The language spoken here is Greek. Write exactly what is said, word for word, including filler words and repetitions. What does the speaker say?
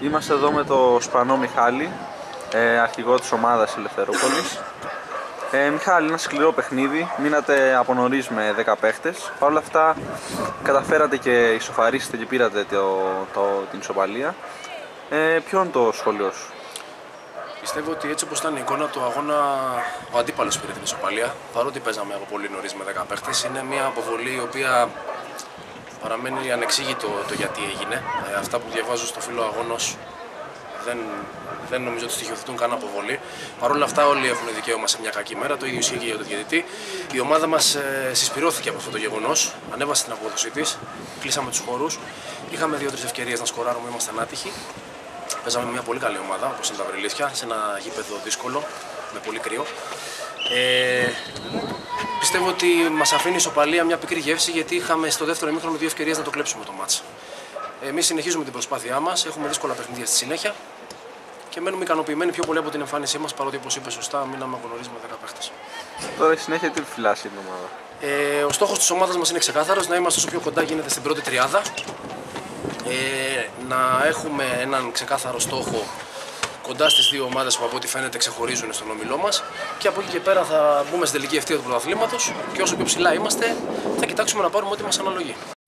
Είμαστε εδώ με τον Σπανό Μιχάλη, ε, αρχηγό της ομάδας Ελευθερόπολης. Ε, Μιχάλη, ένα σκληρό παιχνίδι, μείνατε από νωρίς με δέκα παίχτες. Παρ' όλα αυτά καταφέρατε και ισοφαρίσετε και πήρατε το, το, την ισοπαλία. Ε, ποιο είναι το σχόλιο σου? Πιστεύω ότι έτσι όπως ήταν η εικόνα του αγώνα, ο αντίπαλος πήρε την ισοπαλία. Παρότι παίζαμε από πολύ νωρίς με δέκα παίχτες, είναι μια αποβολή η οποία παραμένει ανεξήγητο το γιατί έγινε. Ε, αυτά που διαβάζω στο φύλλο αγώνος δεν, δεν νομίζω ότι στοιχειοθετούν καν αποβολή. Παρ' όλα αυτά, όλοι έχουν δικαίωμα σε μια κακή μέρα. Το ίδιο ισχύει και για τον διαιτητή. Η ομάδα μας ε, συσπυρώθηκε από αυτό το γεγονός. Ανέβασε την απόδοσή της. Κλείσαμε τους χώρους. Είχαμε δύο-τρεις ευκαιρίες να σκοράρουμε, ήμασταν άτυχοι. Παίζαμε με μια πολύ καλή ομάδα, όπως είναι τα Βρυλίσια, σε ένα γήπεδο δύσκολο, με πολύ κρύο. Ε, πιστεύω ότι μας αφήνει η ισοπαλία μια πικρή γεύση, γιατί είχαμε στο δεύτερο ημίχρονο δύο ευκαιρίες να το κλέψουμε το μάτς. Εμείς συνεχίζουμε την προσπάθειά μας, έχουμε δύσκολα παιχνίδια στη συνέχεια και μένουμε ικανοποιημένοι πιο πολύ από την εμφάνισή μας, παρότι, όπως είπε σωστά, μείναμε από νωρίς με δέκα παίχτες. Τώρα η συνέχεια τι φυλάσσει η ομάδα? Ε, ο στόχος της ομάδας μας είναι ξεκάθαρος, να είμαστε όσο πιο κοντά γίνεται στην πρώτη τριάδα. Ε, να έχουμε έναν ξεκάθαρο στόχο κοντά στις δύο ομάδες που από ό,τι φαίνεται ξεχωρίζουν στον όμιλό μας, και από εκεί και πέρα θα μπούμε στην τελική ευθεία του πρωταθλήματος και όσο πιο ψηλά είμαστε θα κοιτάξουμε να πάρουμε ό,τι μας αναλογεί.